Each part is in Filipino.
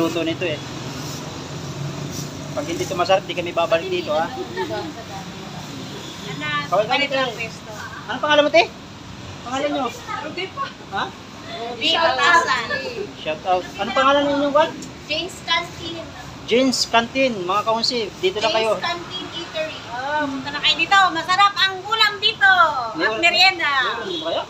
luto nito eh. Pag hindi ito masarap, di kami babalik dito ha. Kaway kami tayo. Anong pangalan mo te? Pangalan nyo? Rudy pa. Ha? Shout Shout out. Anong pangalan ninyo ba? James Canteen. James Canteen, mga kaunsi. Dito na kayo. James Canteen Eatery. Punta na kayo dito. Masarap ang ulam dito. At merienda. Meron ba kayo?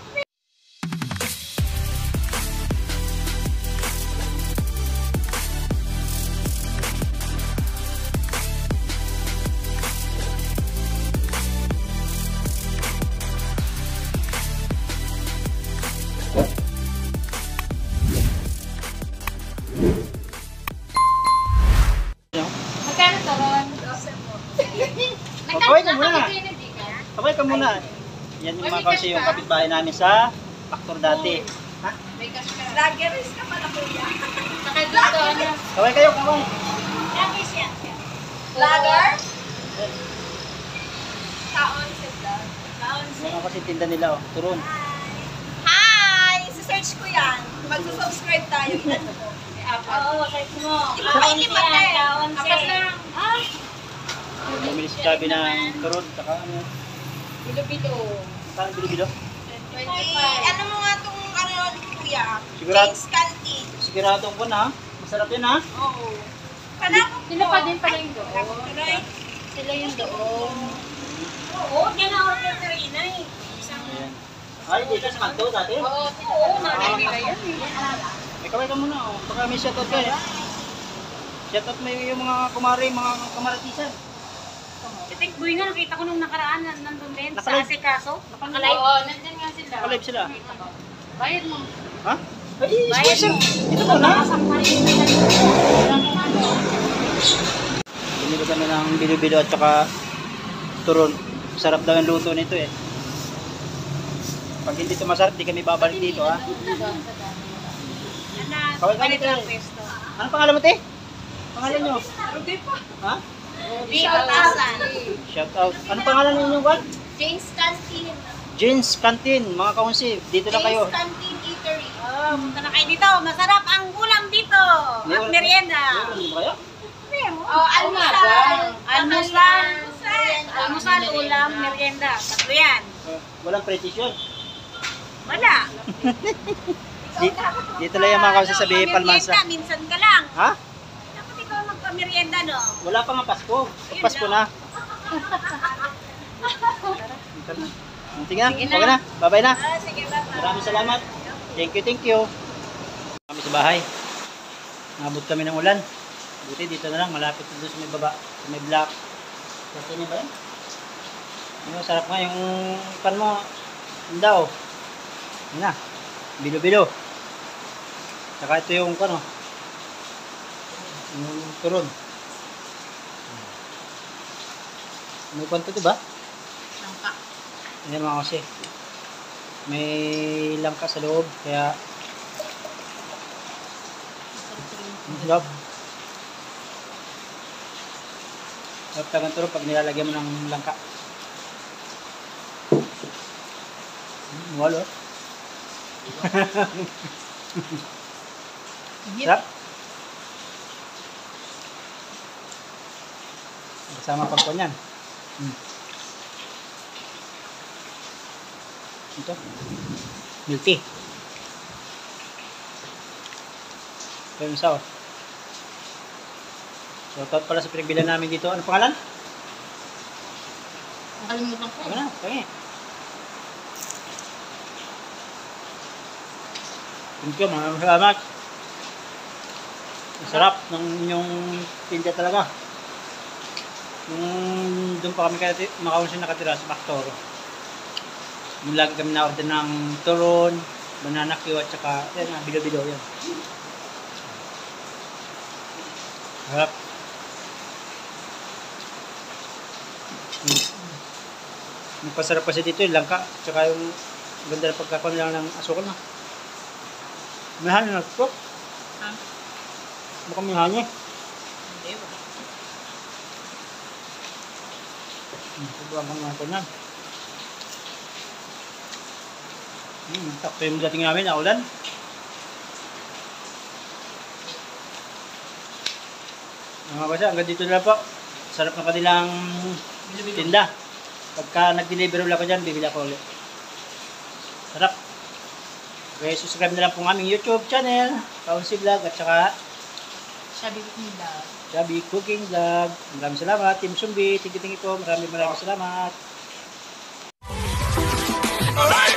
Magkano to, Ron? Kaway ka muna. Kaway ka muna. Yan yung mga kaunsi, yung kapitbahay namin sa Factor dati. Ha? Lageris ka pala, kuya. Nakadito, ano? Kaway kayo, kaway. Lageris yan. Lager? Taon sila. Taon sila. Mga kasi tinda nila, oh. Turon. Hi! Search ko yan. Magsusubscribe tayo. Oo, search mo. Taon siya. Apat lang. Ah! Bumili si Chabi ng turon. Saka ano? Bilo-bilo. Saan bilo-bilo? 25. Ano mo nga itong ano, kuya? Sigurado. James Canteen. Siguradong ko na. Masarap yan ha. Oo. Panakot Sila pa din pala yung doon. Sila yung doon. Oo, yan ang order na rin eh. Isang... Ayan. Ay, dito sa kanto dati. Oo, nanay nila yan eh. May kaway ka muna. Oh. Baka may shoutout ka eh. Shoutout mo yung mga kumari, mga kamaratisan. Si Tikboy nga, nakita ko nung nakaraan, nandun din, sa Nakalive. Asikaso. Nakalive. Oo, nandyan nga sila. Nakalive sila. Bayad mo. Ha? Ay, Bayad sponsor. mo. Ito mo na. Binili kami ng bilo-bilo at saka turon. Sarap daw yung luto nito eh. Pag hindi ito masarap, di kami babalik dito ha. Kaway kami tayo. Anong pangalan mo te? Pangalan nyo? Rudy pa. Ha? Shout out. Shout out. Anong pangalan ninyo ba? James Canteen. James Canteen, mga kaunsi. Dito na kayo. James Canteen Eatery. Punta na kayo dito. Masarap ang ulam dito. At merienda. Meron ba kayo? Oh, almusal. Almusal. Almusal, ulam, merienda. Tatlo yan. Walang precision. Wala. Dito lang yung mga kaunsi sa Bihi Palmansa. Merienda, minsan ka lang. Ha? Dapat ikaw magpa-merienda, no? Wala pa nga Pasko. Pasko na. Sige na. Okay na. Bye-bye na. Sige, bye-bye. Maraming salamat. Thank you, thank you. Kami sa bahay. Nabot kami ng ulan. Buti dito na lang. Malapit doon sa may baba. Sa may block. Kasi niya ba yan? Ano, sarap nga yung pan mo. Daw. Yan na. Bilo-bilo. Saka ito yung ano. Yung turon. May kwanto diba? Langka. Ayan mga kasi. May langka sa loob. Kaya sarap. Sarap talagang turon pag nilalagyan mo ng langka. Walo. Sarap. Kasama pang kanyan. Ito. Milk tea. Ito yung isa oh. Shoutout pala sa pinagbilan namin dito. Ano pangalan? Nakalimutan ko. Ano na? Tangi. Thank you. Maraming salamat. Ang sarap ng inyong tinda talaga. Yung doon pa kami makaunsin nakatira sa Factor. Yung lagi kami na-order ng turon, banana Q at saka yan nga, bilo-bilo yan. Harap. Nagpasarap kasi dito yung langka at saka yung ganda na pagkakon lang ng asukal na. May hangin na ito. Ha? Mukhang may hangin. Hindi ba? Sobrang mga ito na. Takto yung dating namin, naulan. Mga kasi, hanggang dito na lang po. Sarap ng kanilang tinda. Pagka nag-deliver ulit ako dyan, bibili ako ulit. Sarap. Okay, subscribe na lang po ang aming YouTube channel, Kaunsi Vlog, at saka Sabi ko nila. Chubby Cooking Vlog. Maraming salamat. Team Sumbi, thank you po. Maraming salamat.